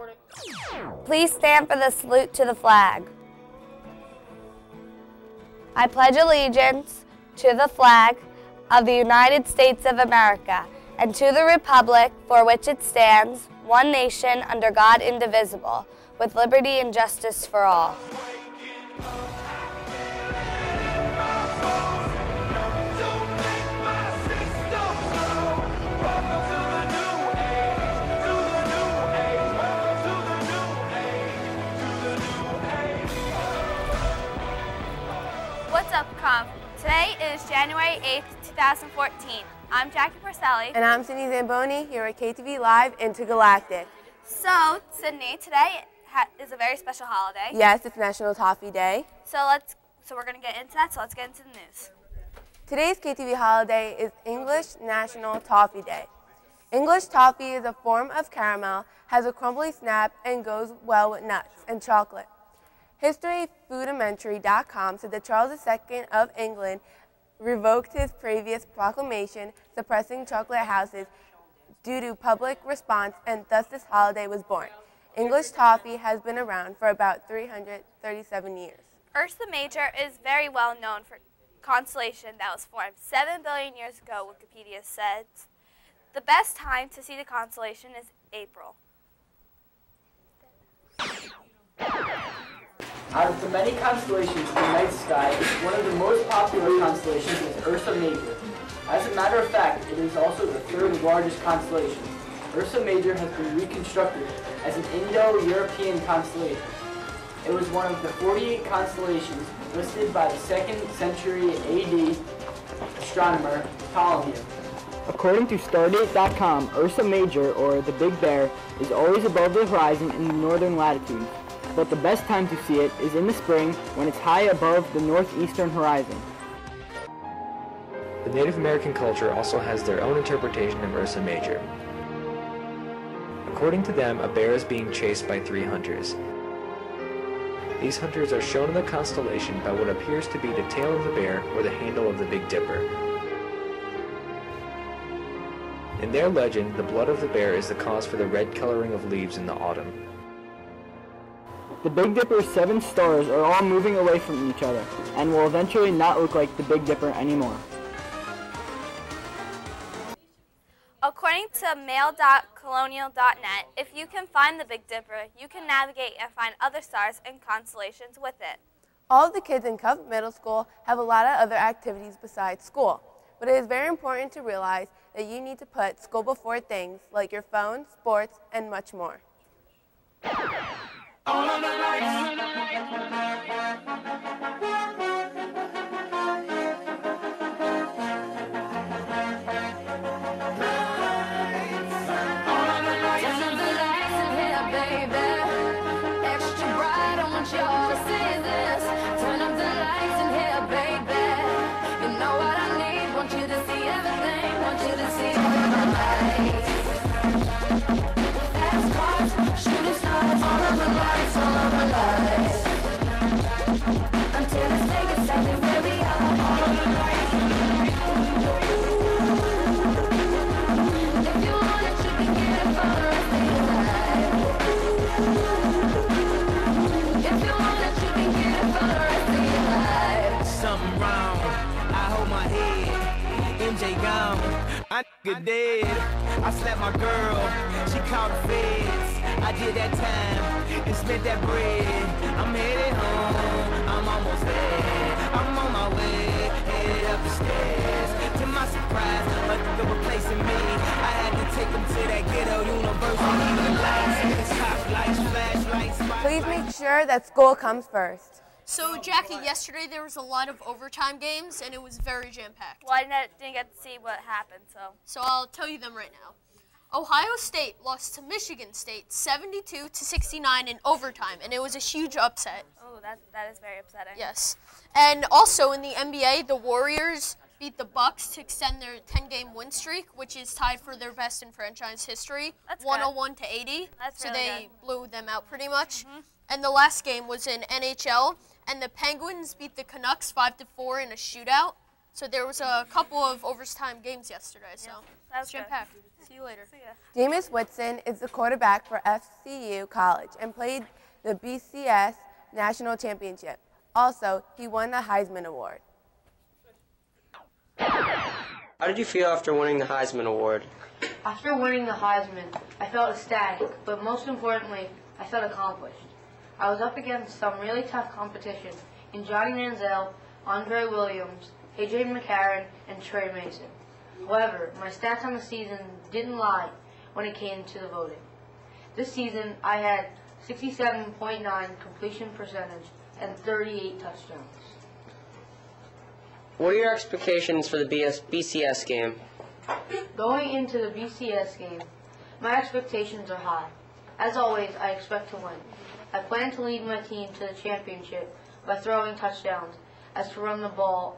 Please stand for the salute to the flag. I pledge allegiance to the flag of the United States of America and to the republic for which it stands, one nation under God indivisible, with liberty and justice for all. What's up, Conf? Today is January 8th, 2014. I'm Jackie Porcelli. And I'm Sydney Zamboni here at KTV Live Intergalactic. So, Sydney, today is a very special holiday. Yes, it's National Toffee Day. So we're going to get into that, so let's get into the news. Today's KTV holiday is English National Toffee Day. English toffee is a form of caramel, has a crumbly snap, and goes well with nuts and chocolate. HistoryFoodimentary.com said that Charles II of England revoked his previous proclamation suppressing chocolate houses due to public response, and thus this holiday was born. English toffee has been around for about 337 years. Ursa Major is very well known for constellation that was formed 7 billion years ago, Wikipedia says. The best time to see the constellation is April. Out of the many constellations in the night sky, one of the most popular constellations is Ursa Major. As a matter of fact, it is also the third largest constellation. Ursa Major has been reconstructed as an Indo-European constellation. It was one of the 48 constellations listed by the 2nd century AD astronomer Ptolemy. According to Stardate.com, Ursa Major, or the Big Bear, is always above the horizon in the northern latitudes. But the best time to see it is in the spring when it's high above the northeastern horizon. The Native American culture also has their own interpretation of Ursa Major. According to them, a bear is being chased by 3 hunters. These hunters are shown in the constellation by what appears to be the tail of the bear or the handle of the Big Dipper. In their legend, the blood of the bear is the cause for the red coloring of leaves in the autumn. The Big Dipper's 7 stars are all moving away from each other and will eventually not look like the Big Dipper anymore. According to mail.colonial.net, if you can find the Big Dipper, you can navigate and find other stars and constellations with it. All of the kids in Cove Middle School have a lot of other activities besides school, but it is very important to realize that you need to put school before things like your phone, sports, and much more. All of the lights. Good dead. I slapped my girl, she called the feds. I did that time and spent that bread. I'm headed home, I'm almost there. I'm on my way, headed up the stairs. To my surprise, a nigga replacing me. I had to take him to that ghetto university. Lights, top lights, flashlights. Please make sure that school comes first. So, Jackie, yesterday there was a lot of overtime games, and it was very jam-packed. Well, I didn't get to see what happened, So I'll tell you them right now. Ohio State lost to Michigan State 72-69 in overtime, and it was a huge upset. Oh, that is very upsetting. Yes. And also in the NBA, the Warriors beat the Bucks to extend their 10-game win streak, which is tied for their best in franchise history, That's 101-80. That's so really they good. blew them out pretty much. Mm-hmm. And the last game was in NHL, and the Penguins beat the Canucks 5-4 in a shootout. So there was a couple of overtime games yesterday, so that was jam-packed. See you later. See ya. Jameis Winston is the quarterback for FCU College and played the BCS National Championship. Also, he won the Heisman Award. How did you feel after winning the Heisman Award? After winning the Heisman, I felt ecstatic, but most importantly, I felt accomplished. I was up against some really tough competition in Johnny Manziel, Andre Williams, A.J. McCarron, and Trey Mason. However, my stats on the season didn't lie when it came to the voting. This season, I had 67.9 completion percentage and 38 touchdowns. What are your expectations for the BCS game? Going into the BCS game, my expectations are high. As always, I expect to win. I plan to lead my team to the championship by throwing touchdowns, as to run the ball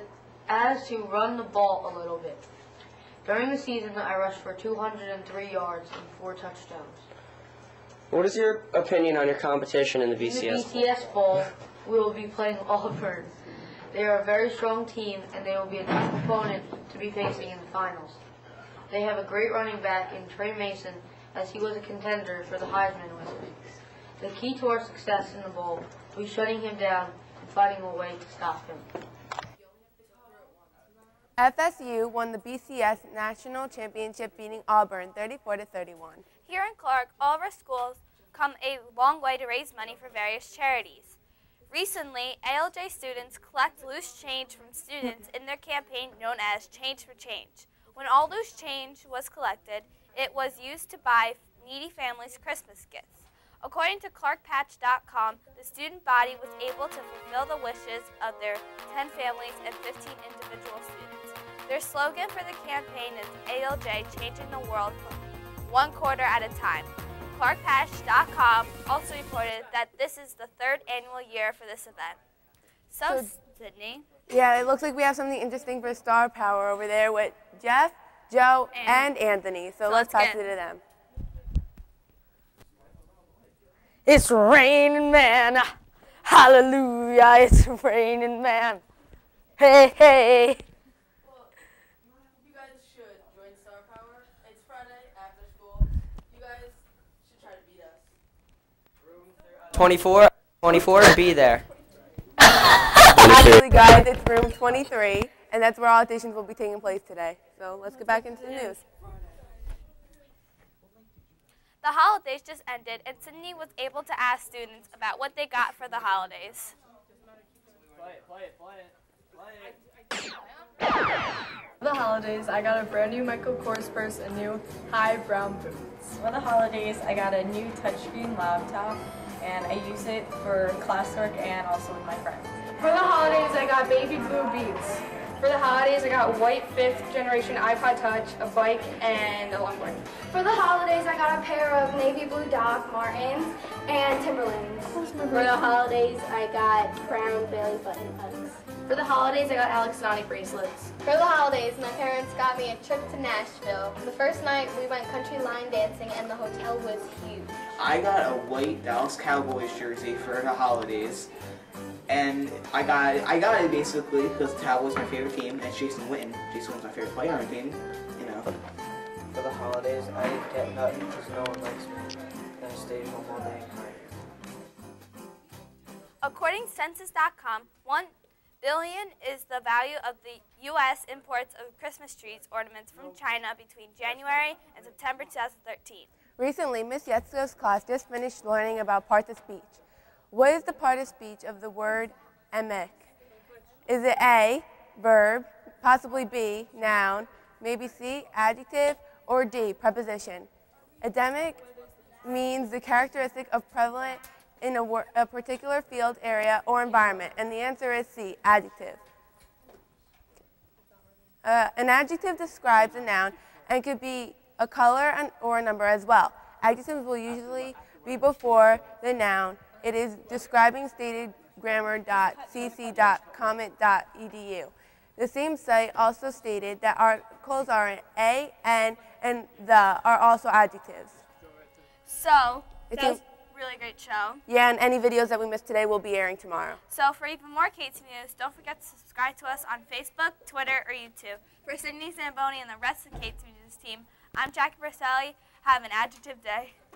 a little bit. During the season, I rushed for 203 yards and 4 touchdowns. What is your opinion on your competition in the BCS? In the BCS Bowl, we will be playing Auburn. They are a very strong team, and they will be a tough opponent to be facing in the finals. They have a great running back in Trey Mason, as he was a contender for the Heisman with me. The key to our success in the bowl will be shutting him down and finding a way to stop him. FSU won the BCS National Championship, beating Auburn 34-31. Here in Clark, all of our schools come a long way to raise money for various charities. Recently, ALJ students collect loose change from students in their campaign known as Change for Change. When all loose change was collected, it was used to buy needy families Christmas gifts. According to ClarkPatch.com, the student body was able to fulfill the wishes of their 10 families and 15 individual students. Their slogan for the campaign is ALJ Changing the World One Quarter at a Time. ClarkPatch.com also reported that this is the 3rd annual year for this event. So Sydney. Yeah, it looks like we have something interesting for Star Power over there with Jeff, Joe, and Anthony. So let's pass it to them. It's raining, man. Hallelujah, it's raining, man. Hey, hey. Well, you guys should join Star Power. It's Friday after school. You guys should try to beat us. 24 and be there. Actually, guys, it's room 23, and that's where auditions will be taking place today. So let's get back into the news. The holidays just ended, and Sydney was able to ask students about what they got for the holidays. For the holidays, I got a brand new Michael Kors purse and new high brown boots. For the holidays, I got a new touchscreen laptop, and I use it for classwork and also with my friends. For the holidays, I got baby blue Beats. For the holidays, I got white 5th generation iPod Touch, a bike, and a longboard. For the holidays, I got a pair of navy blue Doc Martens and Timberlands. For the holidays, I got brown belly button Uggs. For the holidays, I got Alex Nani bracelets. For the holidays, my parents got me a trip to Nashville. The first night, we went country line dancing, and the hotel was huge. I got a white Dallas Cowboys jersey for the holidays. And I got it basically because the Cowboys my favorite team, and it's Jason Witten. Jason Witten's my favorite player on the team, you know. For the holidays, I get nothing because no one likes me. And I stay home all day and cry. According to Census.com, $1 billion is the value of the U.S. imports of Christmas trees ornaments from China between January and September 2013. Recently, Miss Yetsko's class just finished learning about parts of speech. What is the part of speech of the word emic? Is it A, verb, possibly B, noun, maybe C, adjective, or D, preposition? Endemic means the characteristic of prevalent in a particular field, area, or environment, and the answer is C, adjective. An adjective describes a noun and could be a color or a number as well. Adjectives will usually be before the noun. It is describing stated grammar.cc.comment.edu. The same site also stated that articles are A, N, and the are also adjectives. So, that was really great show. Yeah, and any videos that we missed today will be airing tomorrow. So for even more KT News, don't forget to subscribe to us on Facebook, Twitter, or YouTube. For Sydney Zamboni and the rest of the KT News team, I'm Jackie Berselli. Have an adjective day.